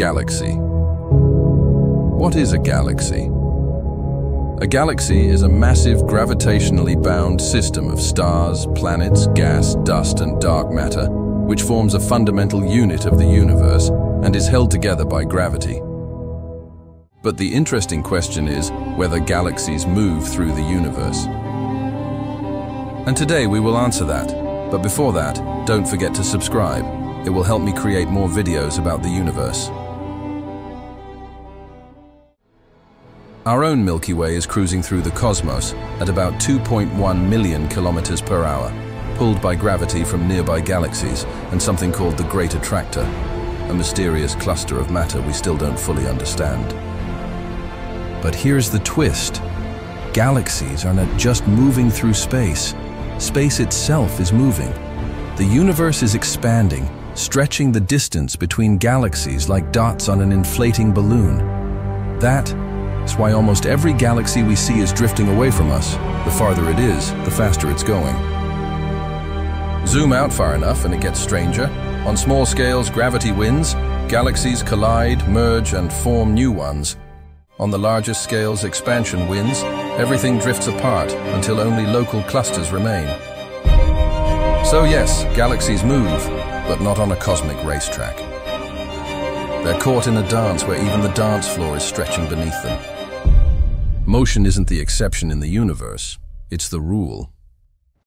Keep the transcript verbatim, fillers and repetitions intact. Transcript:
Galaxy. What is a galaxy? A galaxy is a massive gravitationally bound system of stars, planets, gas, dust, and dark matter, which forms a fundamental unit of the universe and is held together by gravity. But the interesting question is whether galaxies move through the universe. And today we will answer that. But before that, don't forget to subscribe. It will help me create more videos about the universe. Our own Milky Way is cruising through the cosmos at about two point one million kilometers per hour, pulled by gravity from nearby galaxies and something called the Great Attractor, a mysterious cluster of matter we still don't fully understand. But here's the twist. Galaxies are not just moving through space. Space itself is moving. The universe is expanding, stretching the distance between galaxies like dots on an inflating balloon. That is why almost every galaxy we see is drifting away from us. The farther it is, the faster it's going. Zoom out far enough and it gets stranger. On small scales, gravity wins. Galaxies collide, merge, and form new ones. On the largest scales, expansion wins. Everything drifts apart until only local clusters remain. So yes, galaxies move, but not on a cosmic racetrack. They're caught in a dance where even the dance floor is stretching beneath them. Motion isn't the exception in the universe, it's the rule.